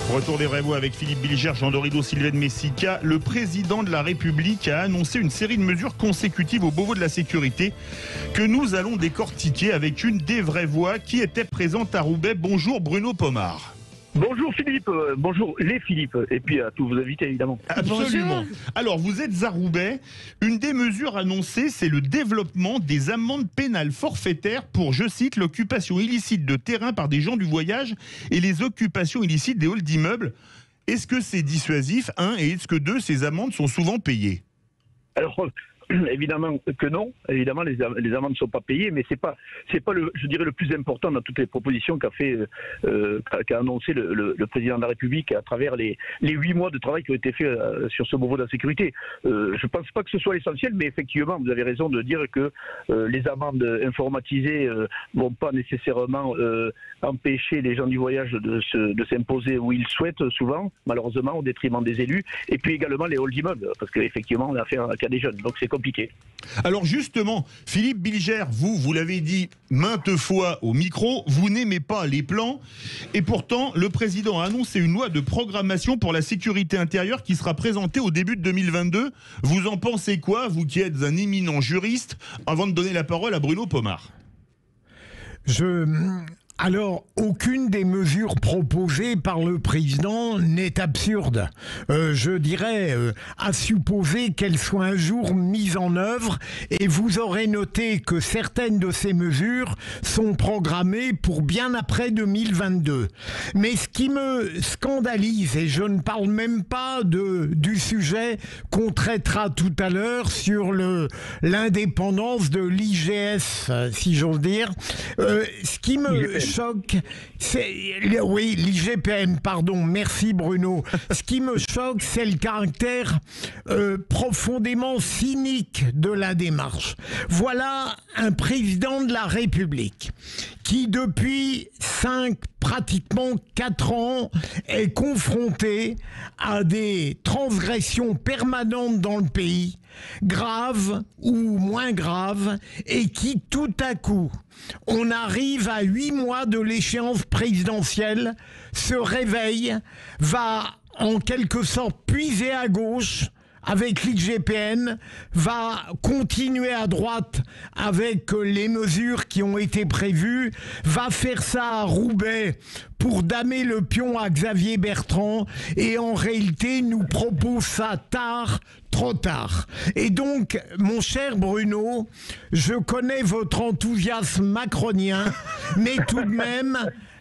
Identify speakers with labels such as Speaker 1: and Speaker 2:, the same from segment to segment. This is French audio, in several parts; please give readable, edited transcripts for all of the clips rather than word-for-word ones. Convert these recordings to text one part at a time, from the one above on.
Speaker 1: Retour des vrais mots avec Philippe Bilger, Jean Dorido, Sylvain Messica. Le président de la République a annoncé une série de mesures consécutives au Beauvau de la sécurité que nous allons décortiquer avec une des vraies voix qui était présente à Roubaix. Bonjour Bruno Pomar.
Speaker 2: Bonjour Philippe, bonjour les Philippe, et puis à tous vos invités évidemment.
Speaker 1: Absolument. Alors vous êtes à Roubaix, une des mesures annoncées c'est le développement des amendes pénales forfaitaires pour, je cite, l'occupation illicite de terrain par des gens du voyage et les occupations illicites des halls d'immeubles. Est-ce que c'est dissuasif, et est-ce que deux, ces amendes sont souvent payées?
Speaker 2: Alors évidemment que non, évidemment les amendes ne sont pas payées, mais c'est pas le, je dirais, le plus important dans toutes les propositions qu'a annoncé le président de la République à travers les 8 mois de travail qui ont été faits sur ce Beauvau de la sécurité. Je pense pas que ce soit l'essentiel, mais effectivement vous avez raison de dire que les amendes informatisées vont pas nécessairement empêcher les gens du voyage de s'imposer où ils souhaitent, souvent malheureusement au détriment des élus, et puis également les halls d'immeubles, parce qu'effectivement on a affaire à un cas des jeunes, donc c'est compliqué.
Speaker 1: Alors justement, Philippe Bilger, vous l'avez dit maintes fois au micro, vous n'aimez pas les plans, et pourtant le président a annoncé une loi de programmation pour la sécurité intérieure qui sera présentée au début de 2022. Vous en pensez quoi, vous qui êtes un éminent juriste, avant de donner la parole à Bruno Pomar?
Speaker 3: Alors, aucune des mesures proposées par le président n'est absurde. Je dirais, à supposer qu'elles soient un jour mises en œuvre, et vous aurez noté que certaines de ces mesures sont programmées pour bien après 2022. Mais ce qui me scandalise, et je ne parle même pas du sujet qu'on traitera tout à l'heure sur l'indépendance de l'IGF, si j'ose dire, ce qui me choque, oui, l'IGPN, pardon, merci Bruno. Ce qui me choque, c'est le caractère profondément cynique de la démarche. Voilà un président de la République qui, depuis pratiquement 4 ans, est confronté à des transgressions permanentes dans le pays, graves ou moins graves, et qui tout à coup, on arrive à 8 mois de l'échéance présidentielle, se réveille, va en quelque sorte puiser à gauche avec l'IGPN, va continuer à droite avec les mesures qui ont été prévues, va faire ça à Roubaix pour damer le pion à Xavier Bertrand, et en réalité nous propose ça tard, trop tard. Et donc, mon cher Bruno, je connais votre enthousiasme macronien, mais tout de même,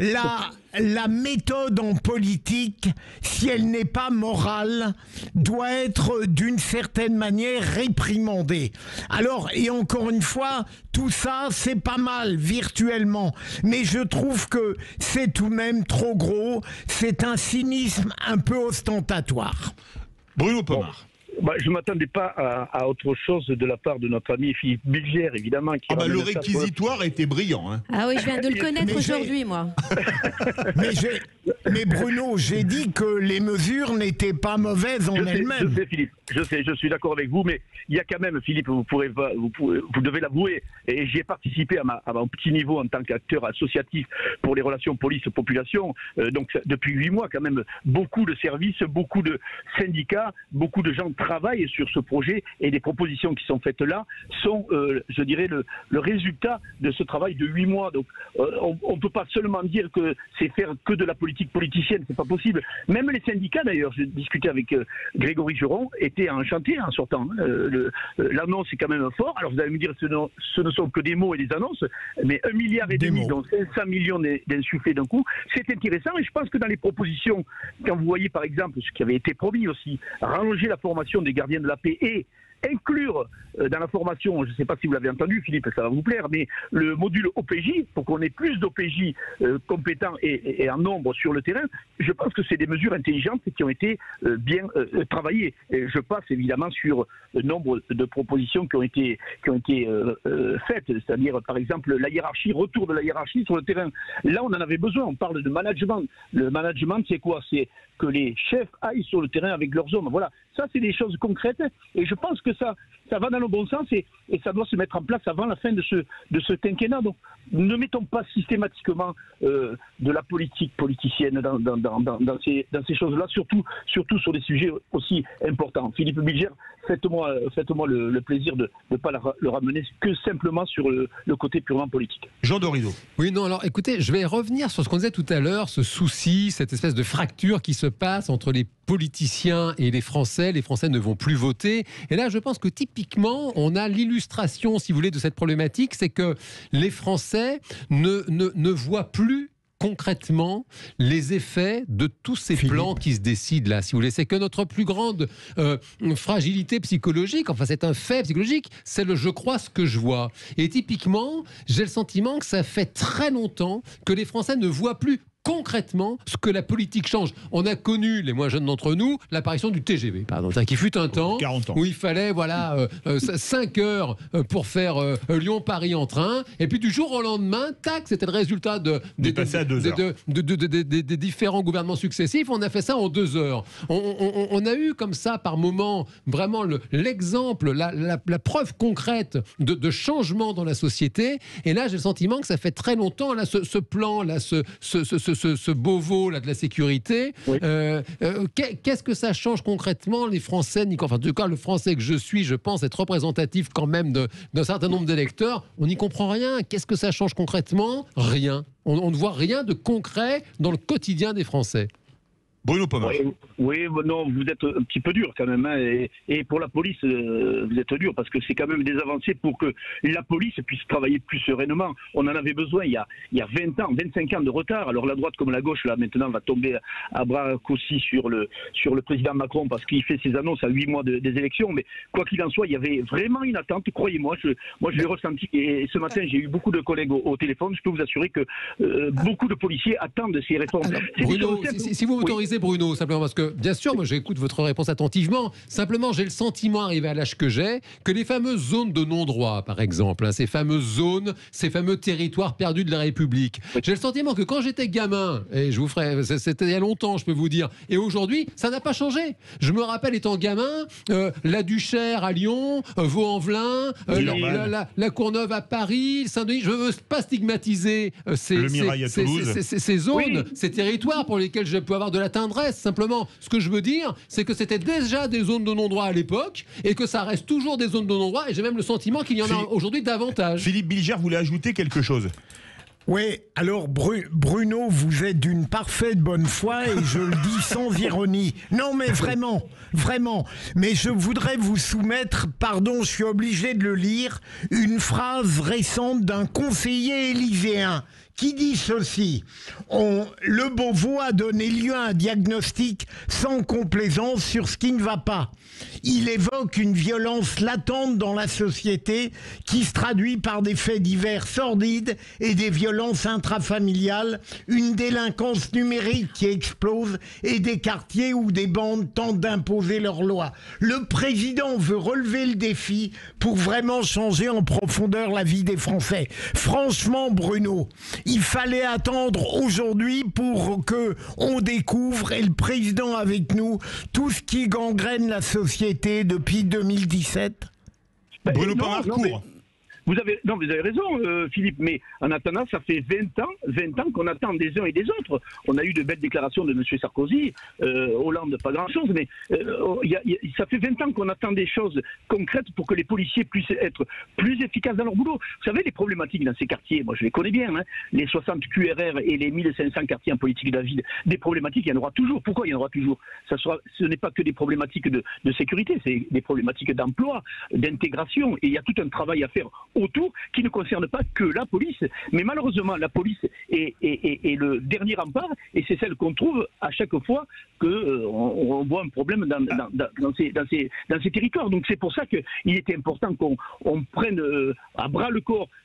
Speaker 3: la méthode en politique, si elle n'est pas morale, doit être d'une certaine manière réprimandée. Alors, et encore une fois, tout ça, c'est pas mal virtuellement, mais je trouve que c'est tout de même trop gros, c'est un cynisme un peu ostentatoire.
Speaker 1: Bruno Pomar.
Speaker 2: Je ne m'attendais pas à autre chose de la part de notre ami Philippe Bilger, évidemment.
Speaker 1: Le réquisitoire était brillant. Hein.
Speaker 4: Ah oui, je viens de le connaître aujourd'hui, moi.
Speaker 3: Mais Bruno, j'ai dit que les mesures n'étaient pas mauvaises en elles-mêmes.
Speaker 2: Je sais, Philippe, je suis d'accord avec vous, mais il y a quand même, Philippe, vous devez l'avouer, et j'y ai participé à mon petit niveau en tant qu'acteur associatif pour les relations police-population. Donc depuis 8 mois, quand même, beaucoup de services, beaucoup de syndicats, beaucoup de gens travaillent sur ce projet, et les propositions qui sont faites là sont, je dirais, le résultat de ce travail de 8 mois. Donc on ne peut pas seulement dire que c'est faire que de la politique politicienne, c'est pas possible. Même les syndicats, d'ailleurs, j'ai discuté avec Grégory Juron, étaient enchantés en sortant. L'annonce est quand même fort. Alors vous allez me dire, ce ne sont que des mots et des annonces, mais 1,5 milliard, donc 500 millions d'insufflés d'un coup, c'est intéressant. Et je pense que dans les propositions, quand vous voyez par exemple ce qui avait été promis aussi, rallonger la formation des gardiens de la paix et inclure dans la formation, je ne sais pas si vous l'avez entendu Philippe, ça va vous plaire, mais le module OPJ, pour qu'on ait plus d'OPJ compétents et en nombre sur le terrain, je pense que c'est des mesures intelligentes qui ont été bien travaillées. Et je passe évidemment sur le nombre de propositions qui ont été faites, c'est-à-dire par exemple la hiérarchie, retour de la hiérarchie sur le terrain. Là on en avait besoin, on parle de management. Le management c'est quoi? C'est que les chefs aillent sur le terrain avec leurs hommes. Voilà, Ça, c'est des choses concrètes. Et je pense que ça va dans le bon sens et ça doit se mettre en place avant la fin de ce quinquennat. Donc, ne mettons pas systématiquement de la politique politicienne dans ces choses-là, surtout sur des sujets aussi importants. Philippe Bilger, faites-moi le plaisir de ne pas le ramener que simplement sur le côté purement politique.
Speaker 1: Jean Dorido.
Speaker 5: Oui, non, alors écoutez, je vais revenir sur ce qu'on disait tout à l'heure, ce souci, cette espèce de fracture qui se passe entre les politiciens et les Français. Les Français ne vont plus voter. Et là, je pense que typiquement, on a l'illustration, si vous voulez, de cette problématique, c'est que les Français ne voient plus concrètement les effets de tous ces plans qui se décident là, si vous voulez. C'est que notre plus grande fragilité psychologique, enfin c'est un fait psychologique, c'est le « je crois ce que je vois ». Et typiquement, j'ai le sentiment que ça fait très longtemps que les Français ne voient plus concrètement ce que la politique change. On a connu, les moins jeunes d'entre nous, l'apparition du TGV, pardon, qui fut un temps où il fallait 5 heures pour faire Lyon-Paris en train, et puis du jour au lendemain, tac, c'était le résultat des différents gouvernements successifs, on a fait ça en 2 heures. On a eu comme ça, par moment, vraiment l'exemple, la preuve concrète de changement dans la société, et là, j'ai le sentiment que ça fait très longtemps, là, ce plan, là, ce Beauvau là, de la sécurité, oui. Qu'est-ce que ça change concrètement les Français, enfin en tout cas le Français que je suis, je pense être représentatif quand même d'un certain nombre d'électeurs, on n'y comprend rien. Qu'est-ce que ça change concrètement? Rien. On ne voit rien de concret dans le quotidien des Français.
Speaker 1: Bruno Pomar.
Speaker 2: Oui, non, vous êtes un petit peu dur quand même. Hein, et pour la police, vous êtes dur parce que c'est quand même des avancées pour que la police puisse travailler plus sereinement. On en avait besoin il y a 20 ans, 25 ans de retard. Alors la droite comme la gauche, là, maintenant, va tomber à bras raccourcis sur le président Macron parce qu'il fait ses annonces à 8 mois des élections. Mais quoi qu'il en soit, il y avait vraiment une attente. Croyez-moi, moi je l'ai ressenti. Et ce matin, j'ai eu beaucoup de collègues au téléphone. Je peux vous assurer que beaucoup de policiers attendent ces réformes.
Speaker 5: Alors, Bruno, si vous m'autorisez, Bruno, simplement parce que, bien sûr, moi j'écoute votre réponse attentivement, simplement j'ai le sentiment, arrivé à l'âge que j'ai, que les fameuses zones de non-droit, par exemple, ces fameuses zones, ces fameux territoires perdus de la République, j'ai le sentiment que quand j'étais gamin, et je vous ferai, c'était il y a longtemps, je peux vous dire, et aujourd'hui, ça n'a pas changé. Je me rappelle étant gamin, la Duchère à Lyon, Vaux-en-Velin, la Courneuve à Paris, Saint-Denis, je ne veux pas stigmatiser ces zones, ces territoires pour lesquels je peux avoir de la tendresse. Simplement, ce que je veux dire, c'est que c'était déjà des zones de non-droit à l'époque et que ça reste toujours des zones de non-droit et j'ai même le sentiment qu'il y en a aujourd'hui davantage.
Speaker 1: Philippe Bilger voulait ajouter quelque chose.
Speaker 3: Oui, alors Bruno, vous êtes d'une parfaite bonne foi et je le dis sans ironie. Non mais vraiment. Mais je voudrais vous soumettre, pardon, je suis obligé de le lire, une phrase récente d'un conseiller élyséen qui dit ceci: le Beauvau a donné lieu à un diagnostic sans complaisance sur ce qui ne va pas. Il évoque une violence latente dans la société qui se traduit par des faits divers sordides et des violences intrafamiliales, une délinquance numérique qui explose et des quartiers où des bandes tentent d'imposer leurs lois. Le président veut relever le défi pour vraiment changer en profondeur la vie des Français. Franchement, Bruno, il fallait attendre aujourd'hui pour que on découvre, et le président avec nous, tout ce qui gangrène la société depuis 2017.
Speaker 1: Bruno Pomar, court.
Speaker 2: Vous avez raison, Philippe, mais en attendant, ça fait 20 ans qu'on attend des uns et des autres. On a eu de belles déclarations de M. Sarkozy, Hollande, pas grand-chose, mais ça fait 20 ans qu'on attend des choses concrètes pour que les policiers puissent être plus efficaces dans leur boulot. Vous savez, les problématiques dans ces quartiers, moi je les connais bien, hein, les 60 QRR et les 1500 quartiers en politique de la ville, des problématiques, il y en aura toujours. Pourquoi il y en aura toujours? Ce n'est pas que des problématiques de sécurité, c'est des problématiques d'emploi, d'intégration, et il y a tout un travail à faire autour qui ne concerne pas que la police. Mais malheureusement, la police est le dernier rempart et c'est celle qu'on trouve à chaque fois qu'on voit un problème dans ces territoires. Donc c'est pour ça qu'il était important qu'on prenne à bras le corps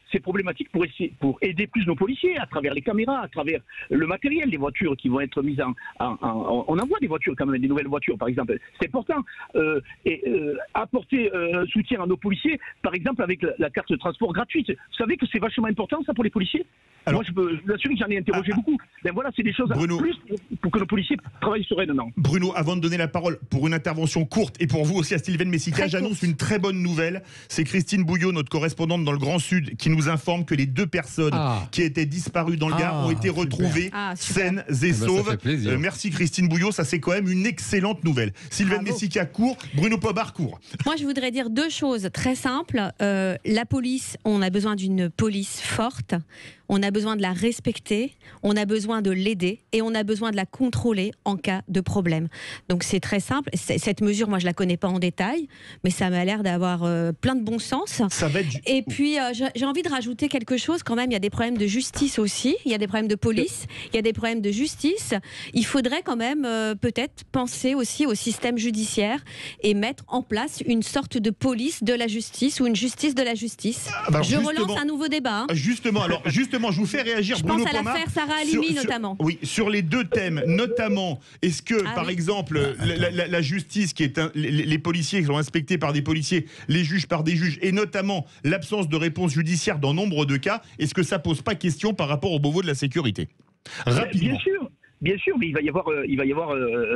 Speaker 2: c'est problématique pour aider plus nos policiers à travers les caméras, à travers le matériel, les voitures qui vont être mises on envoie des voitures quand même, des nouvelles voitures par exemple. C'est important. Apporter soutien à nos policiers, par exemple avec la carte de transport gratuite. Vous savez que c'est vachement important ça pour les policiers. Alors, moi je peux vous assurer que j'en ai interrogé beaucoup. Ben voilà, c'est des choses
Speaker 1: Bruno,
Speaker 2: plus pour que nos policiers travaillent sereinement.
Speaker 1: Bruno, avant de donner la parole pour une intervention courte et pour vous aussi à Sylvain Messica, j'annonce une très bonne nouvelle. C'est Christine Bouillot, notre correspondante dans le Grand Sud, qui nous informe que les 2 personnes qui étaient disparues dans le Gard ont été retrouvées saines et sauves. Merci Christine Bouillot, ça c'est quand même une excellente nouvelle. Sylvain Messica court, Bruno Pomar court.
Speaker 4: Moi je voudrais dire 2 choses très simples. La police, on a besoin d'une police forte. On a besoin de la respecter, on a besoin de l'aider et on a besoin de la contrôler en cas de problème. Donc c'est très simple. Cette mesure, moi je la connais pas en détail, mais ça m'a l'air d'avoir plein de bon sens.
Speaker 1: Ça va être...
Speaker 4: Et puis j'ai envie de rajouter quelque chose quand même. Il y a des problèmes de justice aussi. Il y a des problèmes de police. Il y a des problèmes de justice. Il faudrait quand même peut-être penser aussi au système judiciaire et mettre en place une sorte de police de la justice ou une justice de la justice. Je relance un nouveau débat.
Speaker 1: Justement, je vous fais réagir,
Speaker 4: je
Speaker 1: Bruno
Speaker 4: pense à
Speaker 1: Pomar,
Speaker 4: l'affaire Sarah Halimi notamment.
Speaker 1: Oui, sur les 2 thèmes, notamment, est-ce que, par exemple, la justice, qui est les policiers qui sont inspectés par des policiers, les juges par des juges, et notamment l'absence de réponse judiciaire dans nombre de cas, est-ce que ça pose pas question par rapport au Beauvau de la sécurité? Rapidement.
Speaker 2: Bien sûr, mais il va y avoir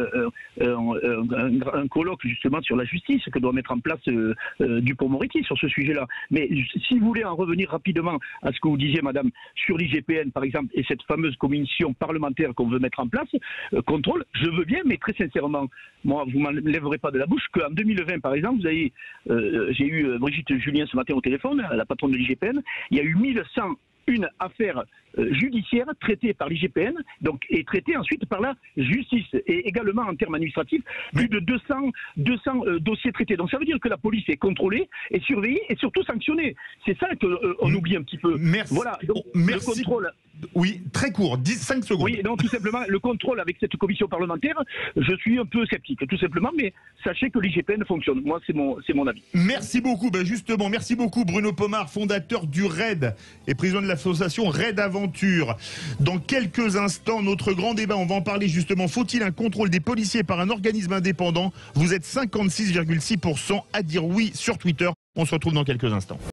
Speaker 2: un colloque justement sur la justice que doit mettre en place Dupond-Moretti sur ce sujet-là. Mais si vous voulez en revenir rapidement à ce que vous disiez, madame, sur l'IGPN par exemple, et cette fameuse commission parlementaire qu'on veut mettre en place, contrôle, je veux bien, mais très sincèrement, moi, vous ne m'enlèverez pas de la bouche qu'en 2020, par exemple, j'ai eu Brigitte Julien ce matin au téléphone, la patronne de l'IGPN, il y a eu 1101 affaires judiciaires traitées par l'IGPN et traitées ensuite par la justice et également en termes administratifs plus de 200 dossiers traités. Donc ça veut dire que la police est contrôlée, est surveillée et surtout sanctionnée. C'est ça qu'on oublie un petit peu.
Speaker 1: Merci.
Speaker 2: Voilà, donc,
Speaker 1: merci.
Speaker 2: Le contrôle.
Speaker 1: Oui, très court, 5 secondes.
Speaker 2: Oui, non, tout simplement, le contrôle avec cette commission parlementaire, je suis un peu sceptique, tout simplement, mais sachez que l'IGPN fonctionne. Moi, c'est mon avis.
Speaker 1: Merci beaucoup. Justement, merci beaucoup Bruno Pomar, fondateur du RAID et président de l'association RAID Aventure. Dans quelques instants, notre grand débat, on va en parler justement. Faut-il un contrôle des policiers par un organisme indépendant? Vous êtes 56,6% à dire oui sur Twitter. On se retrouve dans quelques instants.